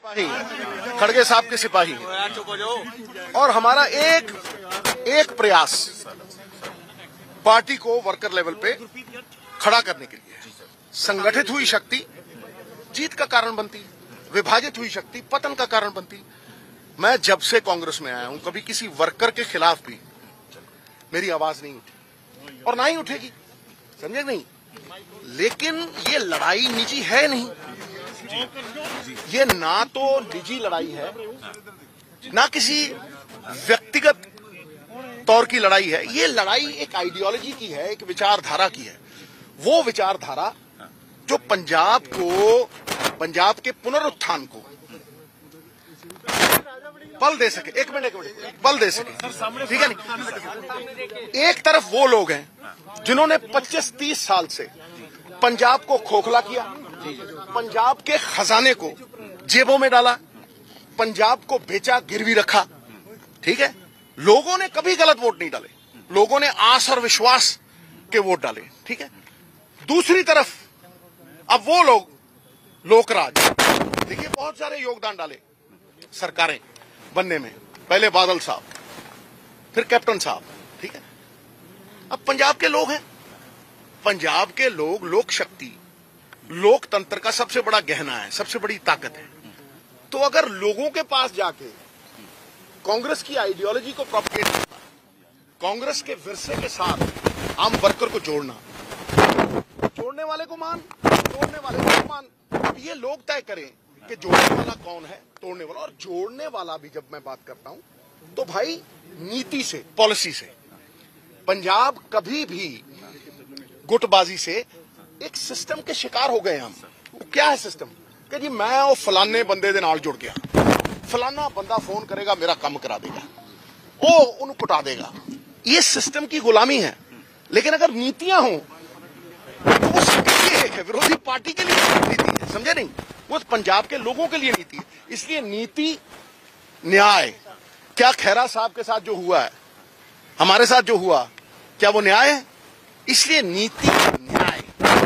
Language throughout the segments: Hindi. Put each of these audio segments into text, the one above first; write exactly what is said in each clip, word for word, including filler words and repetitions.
सिपाही, खड़गे साहब के सिपाही, और हमारा एक एक प्रयास पार्टी को वर्कर लेवल पे खड़ा करने के लिए। संगठित हुई शक्ति जीत का कारण बनती, विभाजित हुई शक्ति पतन का कारण बनती। मैं जब से कांग्रेस में आया हूं कभी किसी वर्कर के खिलाफ भी मेरी आवाज नहीं उठी और ना ही उठेगी, समझे नहीं। लेकिन ये लड़ाई निजी है नहीं, ये ना तो निजी लड़ाई है ना किसी व्यक्तिगत तौर की लड़ाई है। ये लड़ाई एक आइडियोलॉजी की है, एक विचारधारा की है। वो विचारधारा जो पंजाब को, पंजाब के पुनरुत्थान को बल दे सके। एक मिनट एक मिनट बल दे सके, ठीक है नहीं। एक तरफ वो लोग हैं जिन्होंने पच्चीस तीस साल से पंजाब को खोखला किया, पंजाब के खजाने को जेबों में डाला, पंजाब को बेचा, गिरवी रखा, ठीक है। लोगों ने कभी गलत वोट नहीं डाले, लोगों ने आस और विश्वास के वोट डाले, ठीक है। दूसरी तरफ अब वो लोग लोकराज, देखिए बहुत सारे योगदान डाले सरकारें बनने में, पहले बादल साहब, फिर कैप्टन साहब, ठीक है। अब पंजाब के लोग हैं, पंजाब के लोग लोक शक्ति, लोकतंत्र का सबसे बड़ा गहना है, सबसे बड़ी ताकत है। तो अगर लोगों के पास जाके कांग्रेस की आइडियोलॉजी को प्रोपगेट करना, कांग्रेस के विरसे के साथ आम वर्कर को जोड़ना, जोड़ने वाले को मान, तोड़ने वाले को मान, अब ये लोग तय करें कि जोड़ने वाला कौन है, तोड़ने वाला। और जोड़ने वाला भी जब मैं बात करता हूं तो भाई नीति से, पॉलिसी से। पंजाब कभी भी गुटबाजी से एक सिस्टम के शिकार हो गए हम। वो क्या है सिस्टम कि जी मैं वो फलाने बंदे दे नाल जुड़ गया, फलाना बंदा फोन करेगा मेरा काम करा देगा, वो उन्हें कुटा देगा। ये सिस्टम की गुलामी है। लेकिन अगर नीतियां हों तो वो सबके लिए है, विरोधी पार्टी के लिए नीति है, समझे नहीं। वो पंजाब के लोगों के लिए नीति है। इसलिए नीति, न्याय, क्या खैरा साहब के साथ जो हुआ है, हमारे साथ जो हुआ, क्या वो न्याय है? इसलिए नीति, न्याय,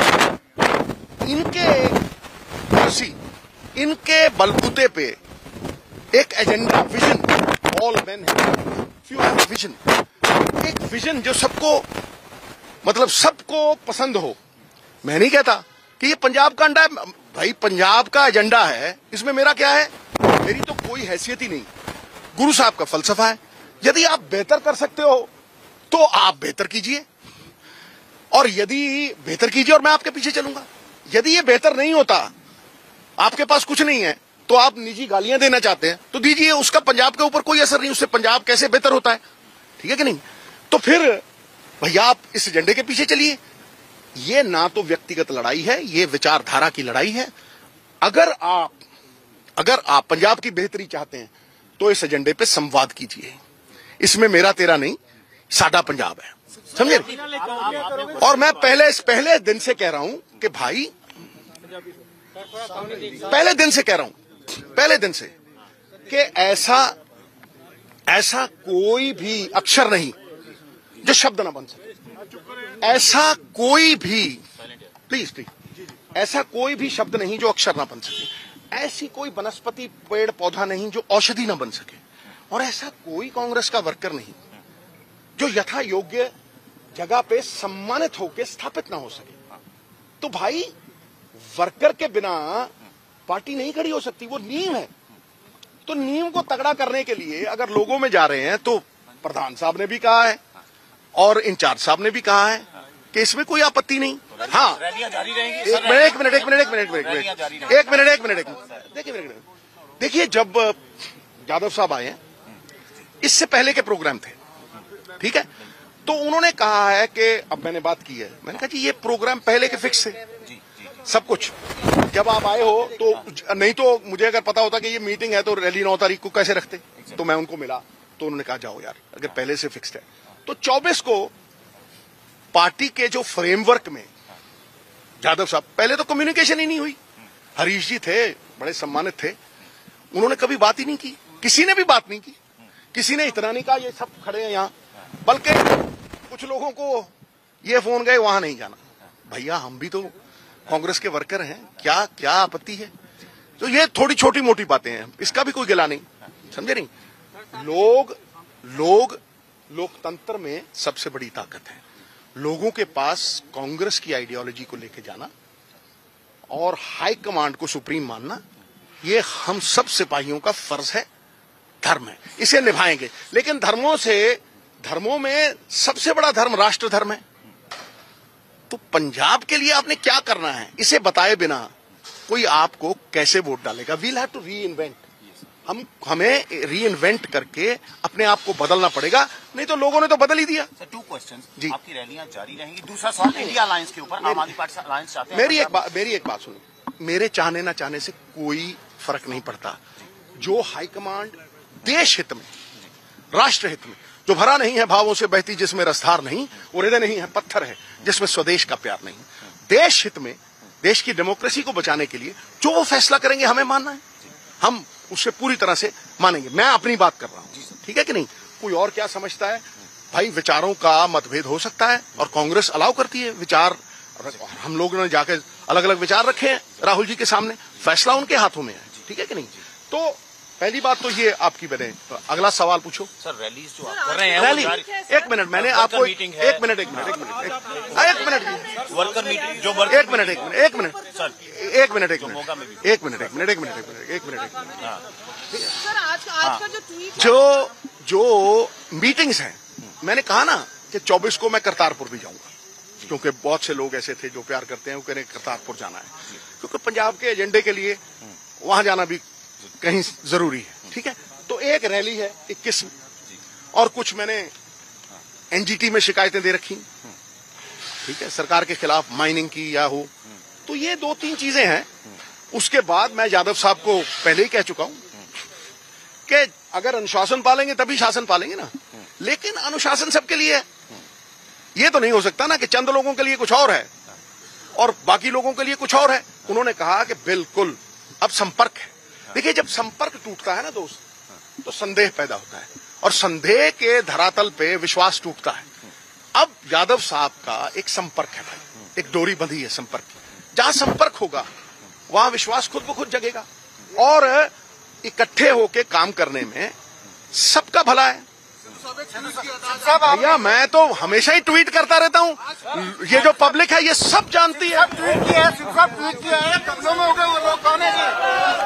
इनके कुर्सी, इनके बलबूते पे एक एजेंडा, विजन, ऑल मैन है फ्यू विजन, एक विजन जो सबको, मतलब सबको पसंद हो। मैं नहीं कहता कि ये पंजाब का अंडा है, भाई पंजाब का एजेंडा है, इसमें मेरा क्या है? मेरी तो कोई हैसियत ही नहीं। गुरु साहब का फलसफा है, यदि आप बेहतर कर सकते हो तो आप बेहतर कीजिए, और यदि बेहतर कीजिए और मैं आपके पीछे चलूंगा। यदि ये बेहतर नहीं होता, आपके पास कुछ नहीं है, तो आप निजी गालियां देना चाहते हैं तो दीजिए, उसका पंजाब के ऊपर कोई असर नहीं, उससे पंजाब कैसे बेहतर होता है, ठीक है कि नहीं। तो फिर भैया आप इस एजेंडे के पीछे चलिए। ये ना तो व्यक्तिगत लड़ाई है, ये विचारधारा की लड़ाई है। अगर आप अगर आप पंजाब की बेहतरी चाहते हैं तो इस एजेंडे पे संवाद कीजिए। इसमें मेरा तेरा नहीं, साडा पंजाब है, समझे। और मैं पहले इस पहले दिन से कह रहा हूं कि भाई, पहले दिन से कह रहा हूं, पहले दिन से कि ऐसा ऐसा कोई भी अक्षर नहीं जो शब्द ना बन सके, ऐसा कोई भी, प्लीज प्लीज, ऐसा कोई भी शब्द नहीं जो अक्षर ना बन सके, ऐसी कोई वनस्पति, पेड़ पौधा नहीं जो औषधि ना बन सके, और ऐसा कोई कांग्रेस का वर्कर नहीं जो यथा योग्य जगह पे सम्मानित होकर स्थापित ना हो सके। तो भाई वर्कर के बिना पार्टी नहीं खड़ी हो सकती, वो नींव है। तो नींव को तगड़ा करने के लिए अगर लोगों में जा रहे हैं, तो प्रधान साहब ने भी कहा है और इंचार्ज साहब ने भी कहा है कि इसमें कोई आपत्ति नहीं। हाँ, एक मिनट एक मिनट एक मिनट एक मिनट एक मिनट एक मिनट एक मिनट देखिए देखिए जब यादव साहब आए हैं, इससे पहले के प्रोग्राम थे, ठीक है। तो उन्होंने कहा है कि, अब मैंने बात की है, मैंने कहा जी ये प्रोग्राम पहले के फिक्स थे सब कुछ। जब आप आए हो तो, नहीं तो मुझे अगर पता होता कि ये मीटिंग है तो रैली नौ तारीख को कैसे रखते। तो मैं उनको मिला तो उन्होंने कहा जाओ यार, अगर पहले से फिक्स्ड है तो चौबीस को पार्टी के जो फ्रेमवर्क में, यादव साहब, पहले तो कम्युनिकेशन ही नहीं हुई। हरीश जी थे, बड़े सम्मानित थे, उन्होंने कभी बात ही नहीं की, किसी ने भी बात नहीं की, किसी ने इतना नहीं कहा ये सब खड़े हैं यहाँ, बल्कि कुछ लोगों को ये फोन गए वहां नहीं जाना। भैया हम भी तो कांग्रेस के वर्कर हैं, क्या क्या आपत्ति है। तो ये थोड़ी छोटी मोटी बातें हैं, इसका भी कोई गिला नहीं, समझे नहीं। लोग लोग लोकतंत्र में सबसे बड़ी ताकत है। लोगों के पास कांग्रेस की आइडियोलॉजी को लेकर जाना और हाई कमांड को सुप्रीम मानना, ये हम सब सिपाहियों का फर्ज है, धर्म है, इसे निभाएंगे। लेकिन धर्मों से धर्मों में सबसे बड़ा धर्म राष्ट्र धर्म है। तो पंजाब के लिए आपने क्या करना है, इसे बताए बिना कोई आपको कैसे वोट डालेगा? We'll have to reinvent. हम हमें री इन्वेंट करके अपने आप को बदलना पड़ेगा, नहीं तो लोगों ने तो बदल ही दिया। सर, टू क्वेश्चंस जी, आपकी रैलियां जारी रहेंगी। दूसरा सवाल इंडिया अलायंस के ऊपर, आम आदमी पार्टी अलायंस चाहते हैं। मेरी एक बात मेरी एक बात सुनो, मेरे चाहने ना चाहने से कोई फर्क नहीं पड़ता। जो हाईकमांड देश हित में, राष्ट्र हित में, जो भरा नहीं है भावों से बहती जिसमें रसधार नहीं, वो हृदय नहीं है पत्थर है जिसमें स्वदेश का प्यार नहीं, देश हित में, देश की डेमोक्रेसी को बचाने के लिए जो वो फैसला करेंगे हमें मानना है, हम उससे पूरी तरह से मानेंगे। मैं अपनी बात कर रहा हूं, ठीक है कि नहीं? कोई और क्या समझता है भाई, विचारों का मतभेद हो सकता है और कांग्रेस अलाउ करती है विचार। हम लोगों ने जाकर अलग अलग विचार रखे हैं राहुल जी के सामने, फैसला उनके हाथों में है, ठीक है कि नहीं? तो पहली बात तो ये आपकी बने। तो अगला सवाल पूछो। सर, रैलीज जो आप कर रहे हैं, रैली, एक मिनट, मैंने आपको एक मिनट एक मिनट एक मिनट एक मिनट वर्कर मीटिंग जो एक मिनट एक मिनट एक मिनट सर एक मिनट एक मिनट एक मिनट एक मिनट एक मिनट एक मिनट एक मिनट एक मिनट सर, आज आज का जो ट्वीट जो जो मीटिंग्स हैं, मैंने कहा ना कि चौबीस को मैं करतारपुर भी जाऊंगा, क्योंकि बहुत से लोग ऐसे थे जो प्यार करते हैं, वो कह रहे करतारपुर जाना है, क्योंकि पंजाब के एजेंडे के लिए वहां जाना भी कहीं जरूरी है, ठीक है? तो एक रैली है इक्कीस, और कुछ मैंने एनजीटी में शिकायतें दे रखी, ठीक है, सरकार के खिलाफ माइनिंग की या हो, तो ये दो तीन चीजें हैं। उसके बाद मैं यादव साहब को पहले ही कह चुका हूं कि अगर अनुशासन पालेंगे तभी शासन पालेंगे ना, लेकिन अनुशासन सबके लिए है। ये तो नहीं हो सकता ना कि चंद लोगों के लिए कुछ और है और बाकी लोगों के लिए कुछ और है। उन्होंने कहा कि बिल्कुल अब संपर्क है। देखिए, जब संपर्क टूटता है ना दोस्त, तो संदेह पैदा होता है, और संदेह के धरातल पे विश्वास टूटता है। अब यादव साहब का एक संपर्क है भाई, एक डोरी बंधी है संपर्क की। जहां संपर्क होगा वहां विश्वास खुद ब खुद जगेगा, और इकट्ठे होके काम करने में सबका भला है। भैया, मैं तो हमेशा ही ट्वीट करता रहता हूं, ये जो पब्लिक है ये सब जानती है। ट्वीट किया है, ट्वीट किया है, कब्जों में हो गए वो लोग, कौन है जी?